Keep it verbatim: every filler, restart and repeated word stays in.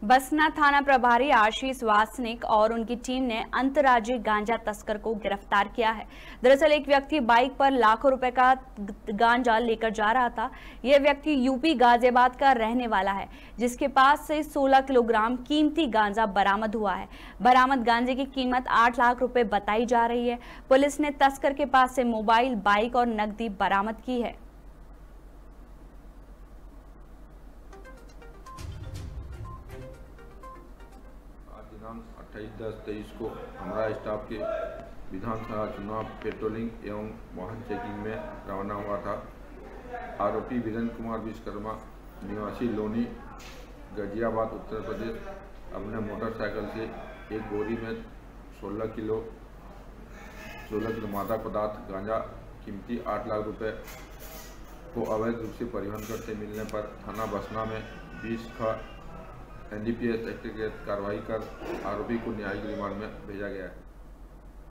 बसना थाना प्रभारी आशीष वासनिक और उनकी टीम ने अंतर्राज्यीय गांजा तस्कर को गिरफ्तार किया है। दरअसल एक व्यक्ति बाइक पर लाखों रुपए का गांजा लेकर जा रहा था। यह व्यक्ति यूपी गाजियाबाद का रहने वाला है, जिसके पास से सोलह किलोग्राम कीमती गांजा बरामद हुआ है। बरामद गांजे की कीमत आठ लाख रुपए बताई जा रही है। पुलिस ने तस्कर के पास से मोबाइल, बाइक और नकदी बरामद की है। दिनांक अट्ठाईस दस तेईस को हमारा स्टाफ के विधानसभा चुनाव पेट्रोलिंग एवं वाहन चेकिंग में रवाना हुआ था। आरोपी वीरेंद्र कुमार विश्वकर्मा निवासी लोनी गाजियाबाद उत्तर प्रदेश अपने मोटरसाइकिल से एक बोरी में सोलह किलो सोलह किलो मादक पदार्थ गांजा कीमती आठ लाख रुपए को अवैध रूप से परिवहन करते मिलने पर थाना बसना में बीस का N D P S act के तहत कार्रवाई कर आरोपी को न्यायिक रिमांड में भेजा गया है।